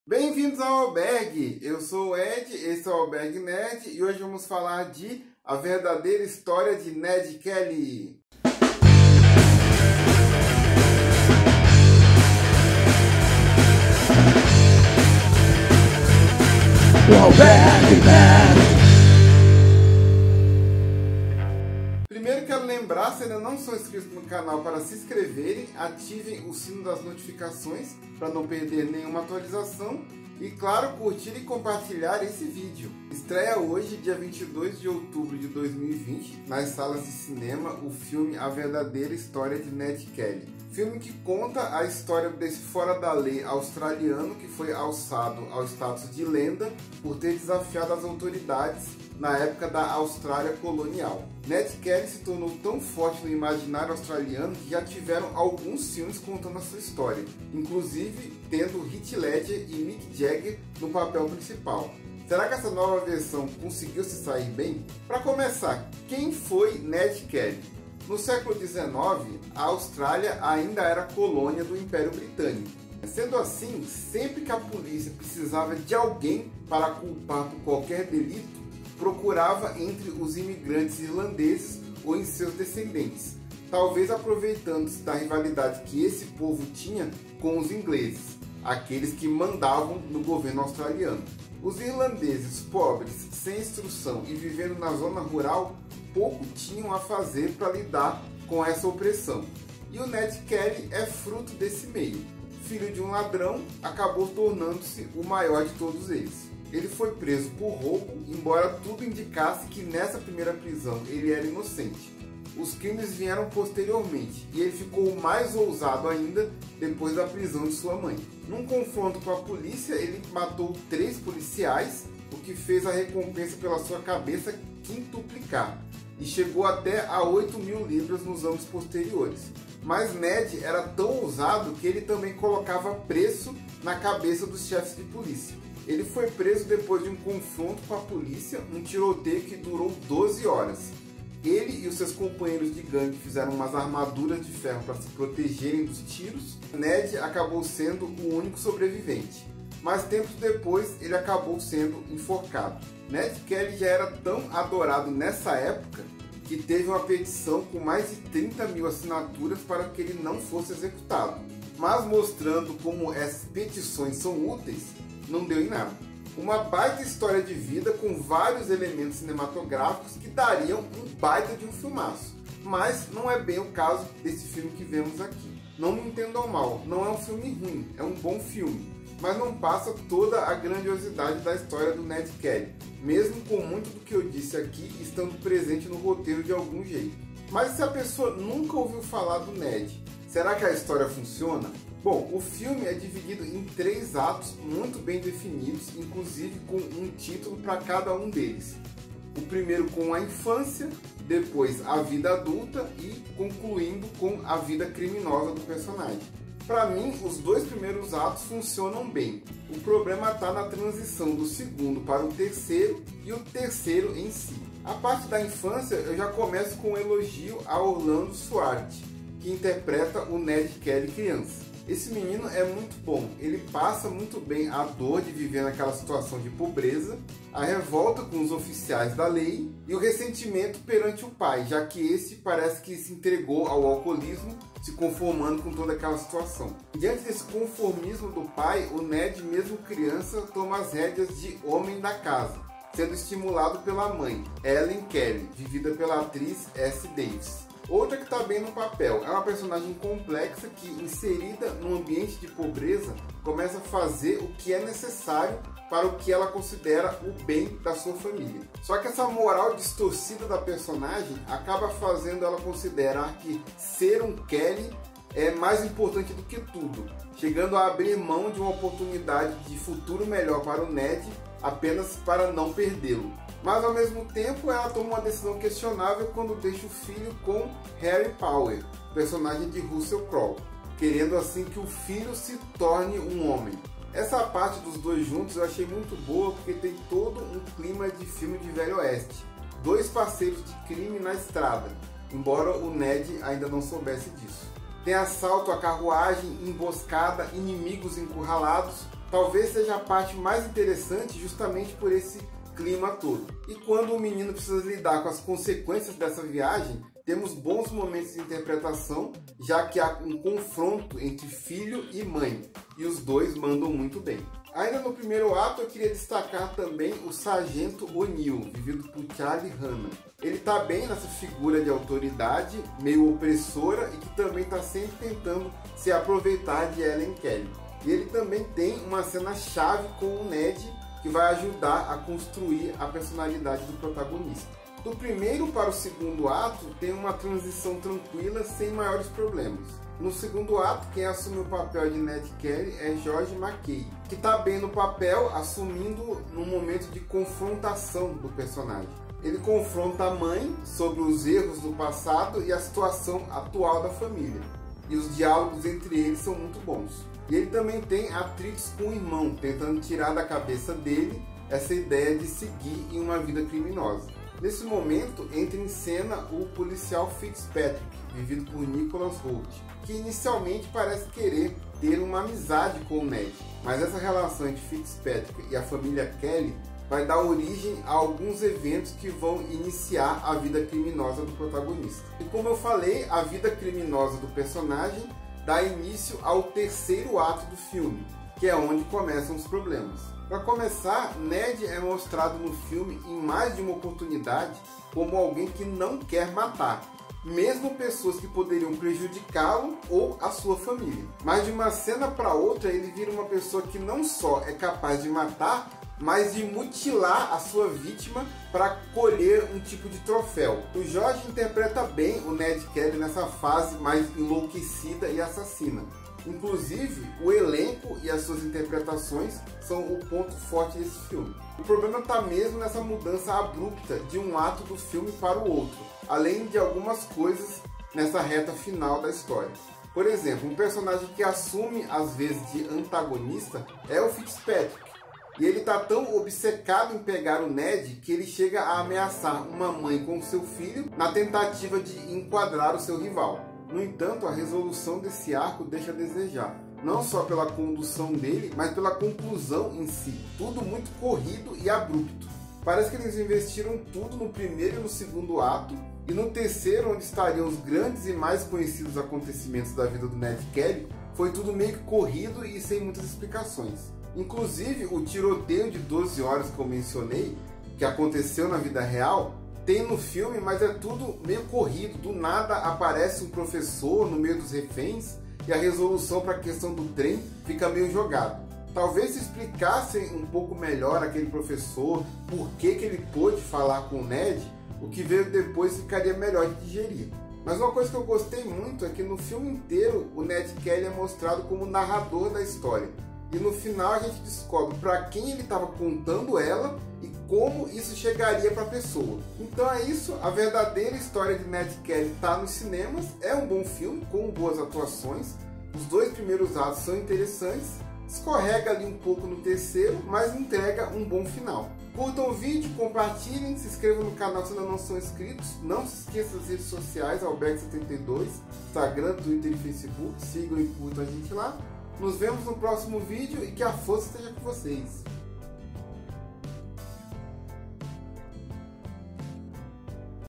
Bem-vindos ao Albergue! Eu sou o Ed, esse é o Albergue Nerd e hoje vamos falar de A Verdadeira História de Ned Kelly. Primeiro quero lembrar, se ainda não são inscritos no canal, para se inscreverem, ativem o sino das notificações para não perder nenhuma atualização e, claro, curtir e compartilhar esse vídeo. Estreia hoje, dia 22 de outubro de 2020, nas salas de cinema, o filme A Verdadeira História de Ned Kelly. Filme que conta a história desse fora da lei australiano que foi alçado ao status de lenda por ter desafiado as autoridades na época da Austrália colonial. Ned Kelly se tornou tão forte no imaginário australiano que já tiveram alguns filmes contando a sua história, inclusive tendo Heath Ledger e Mick Jagger no papel principal. Será que essa nova versão conseguiu se sair bem? Para começar, quem foi Ned Kelly? No século XIX, a Austrália ainda era colônia do Império Britânico. Sendo assim, sempre que a polícia precisava de alguém para culpar por qualquer delito, procurava entre os imigrantes irlandeses ou em seus descendentes, talvez aproveitando-se da rivalidade que esse povo tinha com os ingleses, aqueles que mandavam no governo australiano. Os irlandeses pobres, sem instrução e vivendo na zona rural, pouco tinham a fazer para lidar com essa opressão. E o Ned Kelly é fruto desse meio. Filho de um ladrão, acabou tornando-se o maior de todos eles. Ele foi preso por roubo, embora tudo indicasse que nessa primeira prisão ele era inocente. Os crimes vieram posteriormente e ele ficou mais ousado ainda depois da prisão de sua mãe. Num confronto com a polícia, ele matou 3 policiais, o que fez a recompensa pela sua cabeça quintuplicar, e chegou até a 8.000 libras nos anos posteriores. Mas Ned era tão ousado que ele também colocava preço na cabeça dos chefes de polícia. Ele foi preso depois de um confronto com a polícia, um tiroteio que durou 12 horas. Ele e os seus companheiros de gangue fizeram umas armaduras de ferro para se protegerem dos tiros. Ned acabou sendo o único sobrevivente, mas tempos depois ele acabou sendo enforcado. Ned Kelly já era tão adorado nessa época que teve uma petição com mais de 30.000 assinaturas para que ele não fosse executado. Mas mostrando como essas petições são úteis, não deu em nada. Uma baita história de vida com vários elementos cinematográficos que dariam um baita de um filmaço. Mas não é bem o caso desse filme que vemos aqui. Não me entendam mal, não é um filme ruim, é um bom filme, mas não passa toda a grandiosidade da história do Ned Kelly, mesmo com muito do que eu disse aqui estando presente no roteiro de algum jeito. Mas se a pessoa nunca ouviu falar do Ned, será que a história funciona? Bom, o filme é dividido em 3 atos muito bem definidos, inclusive com um título para cada um deles. O primeiro com a infância, depois a vida adulta e concluindo com a vida criminosa do personagem. Para mim, os 2 primeiros atos funcionam bem. O problema está na transição do segundo para o terceiro e o terceiro em si. A parte da infância eu já começo com um elogio a Orlando Swart, que interpreta o Ned Kelly criança. Esse menino é muito bom, ele passa muito bem a dor de viver naquela situação de pobreza, a revolta com os oficiais da lei e o ressentimento perante o pai, já que esse parece que se entregou ao alcoolismo, se conformando com toda aquela situação. Diante desse conformismo do pai, o Ned, mesmo criança, toma as rédeas de homem da casa, sendo estimulado pela mãe, Ellen Kelly, vivida pela atriz S. Davis. Outra que está bem no papel, é uma personagem complexa que, inserida num ambiente de pobreza, começa a fazer o que é necessário para o que ela considera o bem da sua família. Só que essa moral distorcida da personagem acaba fazendo ela considerar que ser um Kelly é mais importante do que tudo, chegando a abrir mão de uma oportunidade de futuro melhor para o Ned apenas para não perdê-lo. Mas ao mesmo tempo ela toma uma decisão questionável quando deixa o filho com Harry Power, personagem de Russell Crowe, querendo assim que o filho se torne um homem. Essa parte dos dois juntos eu achei muito boa porque tem todo um clima de filme de Velho Oeste. 2 parceiros de crime na estrada, embora o Ned ainda não soubesse disso. Tem assalto à carruagem, emboscada, inimigos encurralados, Talvez seja a parte mais interessante justamente por esse clima todo. E quando o menino precisa lidar com as consequências dessa viagem, temos bons momentos de interpretação, já que há um confronto entre filho e mãe, e os dois mandam muito bem. Ainda no primeiro ato, eu queria destacar também o Sargento O'Neill, vivido por Charlie Hunnam. Ele está bem nessa figura de autoridade, meio opressora, e que também está sempre tentando se aproveitar de Ellen Kelly. E ele também tem uma cena chave com o Ned, que vai ajudar a construir a personalidade do protagonista. Do primeiro para o segundo ato, tem uma transição tranquila, sem maiores problemas. No segundo ato, quem assume o papel de Ned Kelly é George McKay, que está bem no papel, assumindo no momento de confrontação do personagem. Ele confronta a mãe sobre os erros do passado e a situação atual da família. E os diálogos entre eles são muito bons. E ele também tem atritos com o irmão, tentando tirar da cabeça dele essa ideia de seguir em uma vida criminosa. Nesse momento, entra em cena o policial Fitzpatrick, vivido por Nicholas Hoult, que inicialmente parece querer ter uma amizade com o Ned, mas essa relação entre Fitzpatrick e a família Kelly vai dar origem a alguns eventos que vão iniciar a vida criminosa do protagonista. E como eu falei, a vida criminosa do personagem dá início ao terceiro ato do filme, que é onde começam os problemas. Para começar, Ned é mostrado no filme em mais de uma oportunidade como alguém que não quer matar, mesmo pessoas que poderiam prejudicá-lo ou a sua família. Mas de uma cena para outra ele vira uma pessoa que não só é capaz de matar, mas de mutilar a sua vítima para colher um tipo de troféu. O George interpreta bem o Ned Kelly nessa fase mais enlouquecida e assassina. Inclusive, o elenco e as suas interpretações são o ponto forte desse filme. O problema está mesmo nessa mudança abrupta de um ato do filme para o outro, além de algumas coisas nessa reta final da história. Por exemplo, um personagem que assume às vezes de antagonista é o Fitzpatrick. E ele está tão obcecado em pegar o Ned que ele chega a ameaçar uma mãe com seu filho na tentativa de enquadrar o seu rival. No entanto, a resolução desse arco deixa a desejar, não só pela condução dele, mas pela conclusão em si. Tudo muito corrido e abrupto. Parece que eles investiram tudo no primeiro e no segundo ato, e no terceiro, onde estariam os grandes e mais conhecidos acontecimentos da vida do Ned Kelly, foi tudo meio que corrido e sem muitas explicações. Inclusive, o tiroteio de 12 horas que eu mencionei, que aconteceu na vida real, tem no filme, mas é tudo meio corrido. Do nada aparece um professor no meio dos reféns e a resolução para a questão do trem fica meio jogada. Talvez se explicassem um pouco melhor aquele professor, por que ele pôde falar com o Ned, o que veio depois ficaria melhor de digerir. Mas uma coisa que eu gostei muito é que no filme inteiro o Ned Kelly é mostrado como narrador da história. E no final a gente descobre para quem ele estava contando ela e como isso chegaria para a pessoa. Então é isso, a verdadeira história de Ned Kelly está nos cinemas, é um bom filme com boas atuações, os dois primeiros atos são interessantes, escorrega ali um pouco no terceiro, mas entrega um bom final. Curtam o vídeo, compartilhem, se inscrevam no canal se ainda não são inscritos, não se esqueçam das redes sociais, Alberto72, Instagram, Twitter e Facebook, sigam e curtam a gente lá. Nos vemos no próximo vídeo e que a força esteja com vocês.